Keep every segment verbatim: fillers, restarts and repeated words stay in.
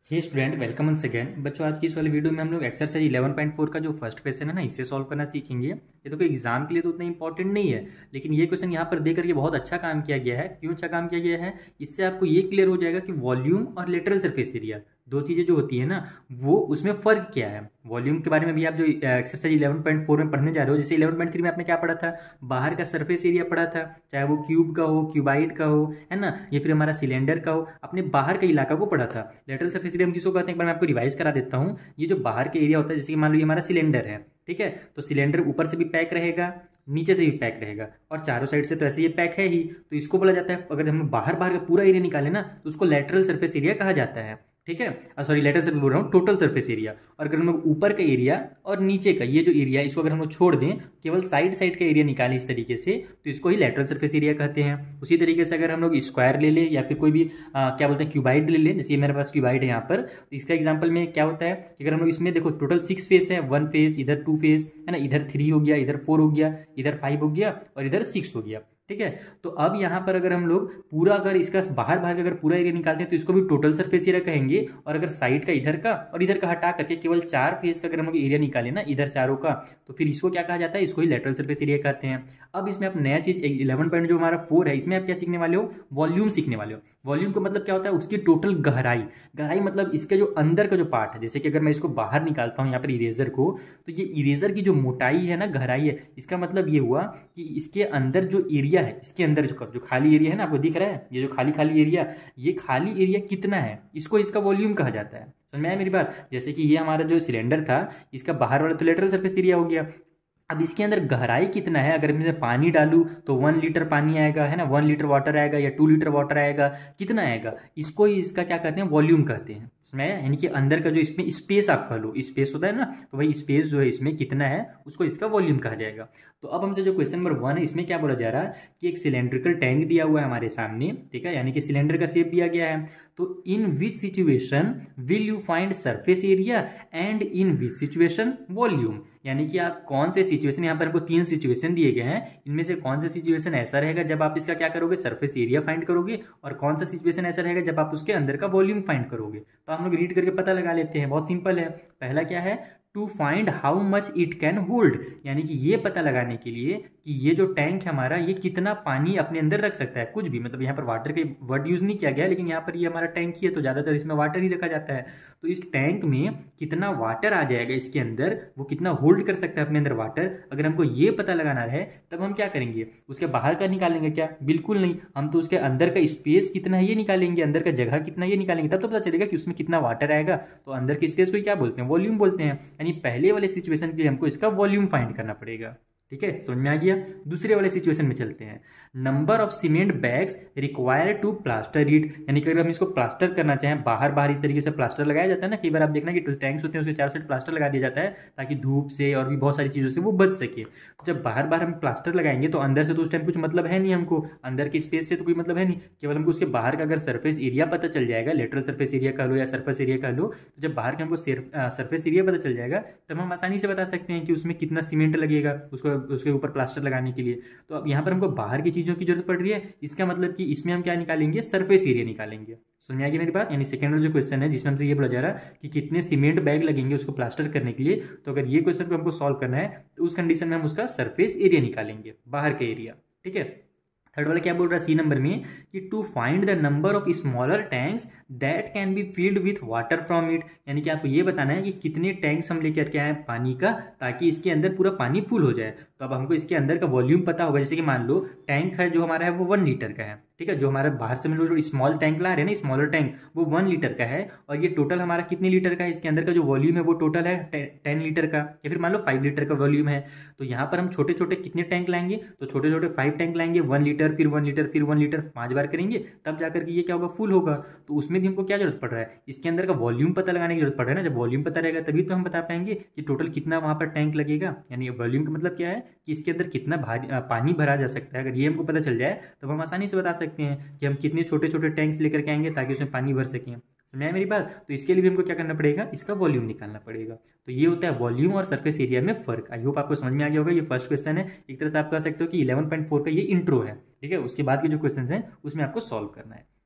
हे student, welcome once again. बच्चों, आज की इस वाली वीडियो में हम लोग एक्सरसाइज इलेवन पॉइंट फोर का जो फर्स्ट क्वेश्चन है ना, इसे सॉल्व करना सीखेंगे। ये तो कोई एग्जाम के लिए तो उतना इंपॉर्टेंट नहीं है, लेकिन ये क्वेश्चन यहाँ पर दे करके बहुत अच्छा काम किया गया है। क्यों अच्छा काम किया गया है? इससे आपको ये क्लियर हो जाएगा कि वॉल्यूम और लेटरल सरफेस एरिया दो चीज़ें जो होती है ना, वो उसमें फ़र्क क्या है। वॉल्यूम के बारे में भी आप जो एक्सरसाइज इलेवन पॉइंट फोर में पढ़ने जा रहे हो, जैसे इलेवन पॉइंट थ्री में आपने क्या पढ़ा था, बाहर का सरफेस एरिया पढ़ा था, चाहे वो क्यूब का हो, क्यूबाइड का हो, है ना, या फिर हमारा सिलेंडर का हो, अपने बाहर का इलाका को पढ़ा था। लेटरल सरफेस एरिया हम किसको कहते हैं, एक बार मैं आपको रिवाइज करा देता हूँ। ये जो बाहर के एरिया होता है, जैसे कि मान लो ये हमारा सिलेंडर है, ठीक है, तो सिलेंडर ऊपर से भी पैक रहेगा, नीचे से भी पैक रहेगा, और चारों साइड से तो ऐसे ये पैक है ही, तो इसको बोला जाता है, अगर हम बाहर बाहर का पूरा एरिया निकालें ना, तो उसको लेटरल सरफेस एरिया कहा जाता है। ठीक है, सॉरी, लेटरल सरफेस बोल रहा हूँ, टोटल सरफेस एरिया। और अगर हम लोग ऊपर का एरिया और नीचे का ये जो एरिया, इसको अगर हम लोग छोड़ दें, केवल साइड साइड का एरिया निकालें इस तरीके से, तो इसको ही लेटरल सरफेस एरिया कहते हैं। उसी तरीके से अगर हम लोग स्क्वायर ले लें, या फिर कोई भी आ, क्या बोलते हैं, क्यूबाइड ले लें, जैसे ये मेरे पास क्यूबाइड है यहाँ पर, तो इसका एग्जाम्पल में क्या होता है कि अगर हम लोग इसमें देखो, टोटल सिक्स फेस है, वन फेस, इधर टू फेस है ना, इधर थ्री हो गया, इधर फोर हो गया, इधर फाइव हो गया, और इधर सिक्स हो गया। ठीक है, तो अब यहाँ पर अगर हम लोग पूरा, अगर इसका बाहर बाहर का अगर पूरा एरिया निकालते हैं, तो इसको भी टोटल सरफेस एरिया कहेंगे। और अगर साइड का इधर का और इधर का हटा करके केवल चार फेस का अगर हम लोग एरिया निकालें ना, इधर चारों का, तो फिर इसको क्या कहा जाता है, इसको ही लेटरल सरफेस एरिया कहते हैं। अब इसमें आप नया चीज इलेवन पॉइंट जो हमारा फोर है, इसमें आप क्या सीखने वाले हो, वॉल्यूम सीखने वाले हो। वॉल्यूम का मतलब क्या होता है, उसकी टोटल गहराई। गहराई मतलब इसके जो अंदर का जो पार्ट है, जैसे कि अगर मैं इसको बाहर निकालता हूँ यहाँ पर इरेजर को, तो ये इरेजर की जो मोटाई है ना, गहराई है, इसका मतलब ये हुआ कि इसके अंदर जो एरिया है, इसके अंदर जो जो खाली एरिया है ना, आपको दिख रहा है, ये जो खाली खाली एरिया, ये खाली एरिया कितना है, इसको इसका वॉल्यूम कहा जाता है। समझ में आया मेरी बात? जैसे कि ये हमारा जो सिलेंडर था, इसका बाहर वाला तो लेटरल सरफेस एरिया हो गया। अब इसके अंदर गहराई कितना है, अगर मैं पानी डालूं तो वन लीटर पानी आएगा, है ना, वन लीटर वाटर आएगा, या टू लीटर वाटर आएगा, कितना आएगा, इसको ही इसका क्या कहते हैं, वॉल्यूम कहते हैं। मैं यानी कि अंदर का जो इसमें स्पेस आप कह लो, स्पेस होता है ना, तो वही स्पेस जो है इसमें कितना है, उसको इसका वॉल्यूम कहा जाएगा। तो अब हमसे जो क्वेश्चन नंबर वन है, इसमें क्या बोला जा रहा है कि एक सिलेंड्रिकल टैंक दिया हुआ है हमारे सामने, ठीक है, यानी कि सिलेंडर का शेप दिया गया है। तो in which situation will you find surface area and in which situation volume, यानी कि आप कौन से सिचुएशन, यहाँ पर हमको तीन सिचुएशन दिए गए हैं, इनमें से कौन सा सिचुएशन ऐसा रहेगा जब आप इसका क्या करोगे, सरफेस एरिया फाइंड करोगे, और कौन सा सिचुएशन ऐसा रहेगा जब आप उसके अंदर का वॉल्यूम फाइंड करोगे। तो हम लोग रीड करके पता लगा लेते हैं, बहुत सिंपल है। पहला क्या है, to find how much it can hold, यानी कि ये पता लगाने के लिए कि ये जो टैंक है हमारा, ये कितना पानी अपने अंदर रख सकता है, कुछ भी, मतलब यहाँ पर वाटर के वर्ड यूज नहीं किया गया, लेकिन यहाँ पर ये हमारा टैंक ही है, तो ज़्यादातर इसमें वाटर ही रखा जाता है। तो इस टैंक में कितना वाटर आ जाएगा इसके अंदर, वो कितना होल्ड कर सकता है अपने अंदर वाटर, अगर हमको ये पता लगाना रहे, तब हम क्या करेंगे, उसके बाहर का निकालेंगे क्या? बिल्कुल नहीं, हम तो उसके अंदर का स्पेस कितना है ये निकालेंगे, अंदर का जगह कितना ये निकालेंगे, तब तो पता चलेगा कि उसमें कितना वाटर आएगा। तो अंदर के स्पेस को क्या बोलते हैं, वॉल्यूम बोलते हैं। यानी पहले वाले सिचुएशन के लिए हमको इसका वॉल्यूम फाइंड करना पड़ेगा। ठीक है, समझ में आ गया। दूसरे वाले सिचुएशन में चलते हैं। Number of cement bags required to plaster it, यानी कि अगर हम इसको प्लास्टर करना चाहें, बाहर बाहर इस तरीके से प्लास्टर लगाया जाता है ना, कई बार आप देखना कि टैंक्स होते हैं, उसके चारों साइड प्लास्टर लगा दिया जाता है, ताकि धूप से और भी बहुत सारी चीज़ों से वो बच सके। तो जब बाहर बाहर हम प्लास्टर लगाएंगे, तो अंदर से तो उस टाइम कुछ मतलब है नहीं हमको, अंदर के स्पेस से तो कोई मतलब है नहीं, केवल हमको उसके बाहर का अगर सरफेस एरिया पता चल जाएगा, लेटरल सरफेस एरिया कह लो या सरफेस एरिया कह लो, तो जब बाहर का हमको सरफेस एरिया पता चल जाएगा, तब हम आसानी से बता सकते हैं कि उसमें कितना सीमेंट लगेगा उसको उसके ऊपर प्लास्टर लगाने के लिए। तो अब यहाँ पर हमको बाहर की चीज़ों की जरूरत पड़ रही है, इसका मतलब कि इसमें हम क्या निकालेंगे, सरफेस एरिया निकालेंगे। समझ में आ गई मेरी बात? यानी सेकंड जो क्वेश्चन है, जिसमें हमसे ये बोला जा रहा है कि कितने सीमेंट बैग लगेंगे उसको प्लास्टर करने के लिए, तो अगर ये क्वेश्चन को हमको सॉल्व करना है, तो उस कंडीशन में हम उसका सरफेस एरिया निकालेंगे, बाहर का एरिया। ठीक है, थर्ड वाला क्या बोल रहा है सी नंबर में, कि to find the number of smaller tanks that can be filled with water from it, यानी कि आपको ये बताना है कि कितने टैंक्स हम लेकर के आए पानी का, ताकि इसके अंदर पूरा पानी फुल हो जाए। तो अब हमको इसके अंदर का वॉल्यूम पता होगा, जैसे कि मान लो टैंक है जो हमारा है वो वन लीटर का है, ठीक है, जो हमारा बाहर से मतलब जो स्मॉल टैंक ला रहे हैं ना, स्मॉलर टैंक, वो वन लीटर का है, और ये टोटल हमारा कितने लीटर का है, इसके अंदर का जो वॉल्यूम है वो टोटल है टेन लीटर का, या फिर मान लो फाइव लीटर का वॉल्यूम है। तो यहाँ पर हम छोटे छोटे कितने टैंक लाएंगे, तो छोटे छोटे फाइव टैंक लाएंगे, वन लीटर, फिर वन लीटर, फिर वन लीटर, पांच बार करेंगे, तब जाकर के ये क्या होगा, फुल होगा। तो उसमें भी हमको क्या जरूरत पड़ रहा है, इसके अंदर का वॉल्यूम पता लगाने की जरूरत पड़ रहा है ना। जब वॉल्यूम पता रहेगा तभी तो हम बता पाएंगे कि टोटल कितना वहाँ पर टैंक लगेगा। यानी वॉल्यूम का मतलब क्या है कि इसके अंदर कितना भारी पानी भरा जा सकता है, अगर ये हमको पता चल जाए, तब हम आसानी से बता सकते हैं कि हम कितने छोटे छोटे टैंक्स लेकर के आएंगे ताकि उसमें पानी भर सकें। समझ मेरी बात? तो इसके लिए भी हमको क्या करना पड़ेगा, इसका वॉल्यूम निकालना पड़ेगा। तो ये होता है वॉल्यूम और सरफेस एरिया में फर्क। आई होप आपको समझ में आ गया होगा। ये फर्स्ट क्वेश्चन है, एक तरह से आप कह सकते हो कि इलेवन पॉइंट फोर का ये इंट्रो है। ठीक है, उसके बाद के जो क्वेश्चन हैं उसमें आपको सॉल्व करना है।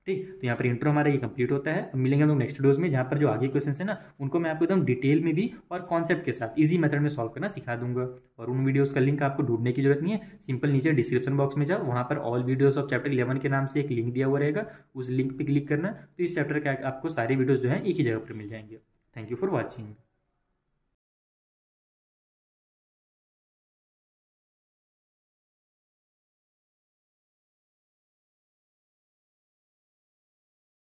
ठीक, तो यहाँ पर इंट्रो हमारा ये कंप्लीट होता है। अब मिलेंगे हम लोग नेक्स्ट डोज में, जहाँ पर जो आगे क्वेश्चन है ना उनको मैं आपको एकदम डिटेल में भी और कॉन्सेप्ट के साथ इजी मेथड में सॉल्व करना सिखा दूंगा। और उन वीडियोस का लिंक आपको ढूंढने की जरूरत नहीं है, सिंपल नीचे डिस्क्रिप्शन बॉक्स में जाओ, वहाँ पर all videos of chapter eleven के नाम से एक लिंक दिया हुआ रहेगा, उस लिंक पर क्लिक करना, तो इस चैप्टर के आपको सारे वीडियोज जो है एक ही जगह पर मिल जाएंगे। Thank you for watching.